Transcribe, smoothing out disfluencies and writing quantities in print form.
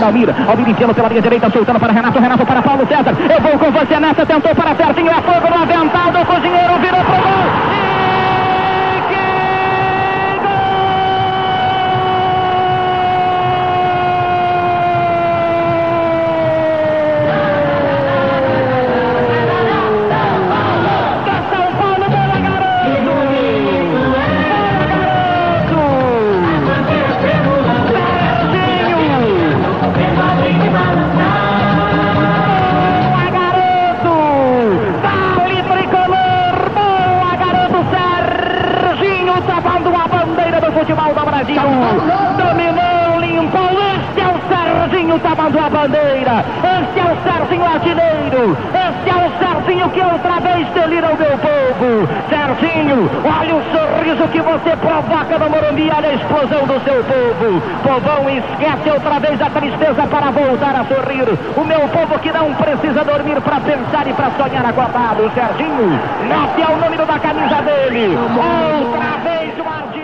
domina Almir enfiando pela linha direita, soltando para Renato para Paulo César. Eu vou com você nessa, tentou para Serginho, é fogo no avental do cozinheiro, virou pro gol. Futebol do Brasil, dominou, limpou, este é o Serginho tomando a bandeira, este é o Serginho artilheiro, este é o Serginho que outra vez delira o meu povo. Serginho, olha o sorriso que você provoca no Morumbi, olha a explosão do seu povo. Povão, esquece outra vez a tristeza para voltar a sorrir. O meu povo que não precisa dormir para pensar e para sonhar acordado. Serginho, note é o número da camisa dele, outra vez o artilheiro.